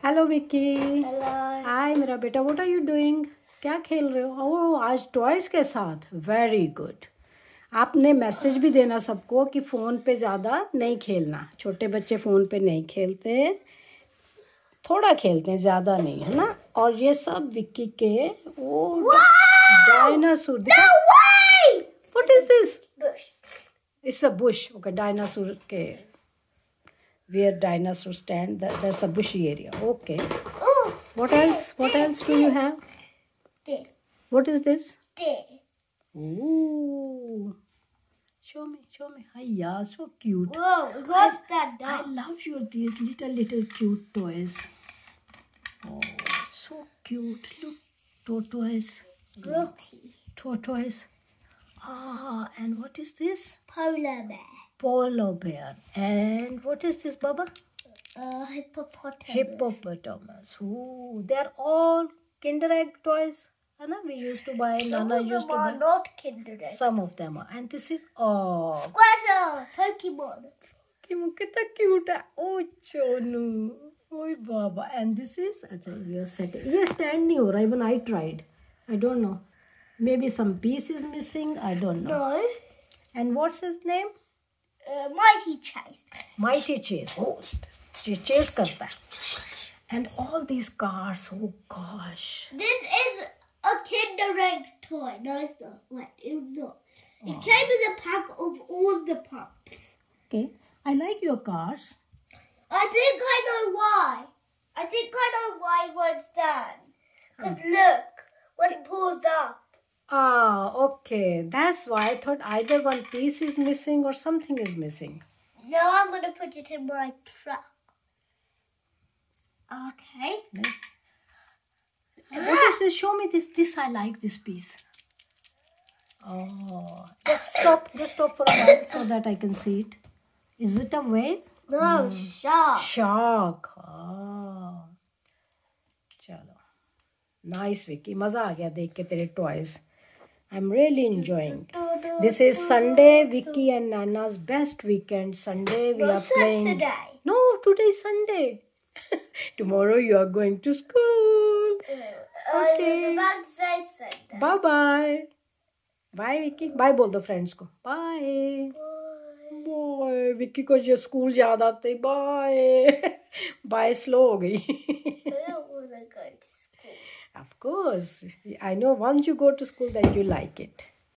Hello Vicky. Hello. हाय मेरा बेटा, what are you doing? क्या खेल रहे हो? ओह, आज टॉयज के साथ। Very good. आपने मैसेज भी देना सबको कि फ़ोन पे ज़्यादा नहीं खेलना। छोटे बच्चे फ़ोन पे नहीं खेलते, थोड़ा खेलते हैं, ज़्यादा नहीं, है ना। और ये सब विक्की के वो डायनासोर दिखा। What is this? It's a bush. Okay, dinosaur के where dinosaurs stand, that's a bushy area. Okay. What else? What else do you have? What is this? Ooh. Show me, show me. Hi, yeah, so cute. Whoa, what's that? I love these little cute toys. Oh, so cute. Look, tortoise. Rocky. Tortoise. Ah, and what is this? Polar bear. Polar bear. And what is this, Baba? Hippopotamus. Hippopotamus. Ooh, they're all Kinder Egg toys. We used to buy. Nana used to buy. Some of them are not Kinder Egg. Some of them are. And this is Squirtle. Pokemon. Pokemon. Kitna cute hai. Oh, Chonu. Oh, Baba. And this is. Achha, we are setting. Ye stand nahi ho raha. Even I tried. I don't know. Maybe some piece is missing. I don't know. No. And what's his name? Mighty Chase. Mighty Chase. Oh, chase karta hai. And all these cars. Oh gosh. This is a Kinder Egg toy. No, it's not. Wait, it's not. It came in a pack of all the pups. Okay. I like your cars. I think I know why. I think I know why it won't stand. Because look, when it pulls up. Ah, okay. That's why I thought either one piece is missing or something is missing. Now I'm going to put it in my truck. Okay. Yes. And what is this? Show me this. This I like this piece. Oh, just stop for a while so that I can see it. Is it a whale? No, shark. Shark. Ah. Chalo. Nice, Vicky. Maza aa gaya dekh ke tere toys. I'm really enjoying. This is Sunday, Vicky and Nana's best weekend. Sunday we are playing. Saturday. No, today is Sunday. Tomorrow you are going to school. Okay. I was about to say Sunday. Bye bye. Bye Vicky. Bye बोल दो friends को. Bye. Bye. Vicky को जो school याद आते. Bye. Bye slow हो गई. I don't want to go to school. Of course. I know once you go to school then you like it.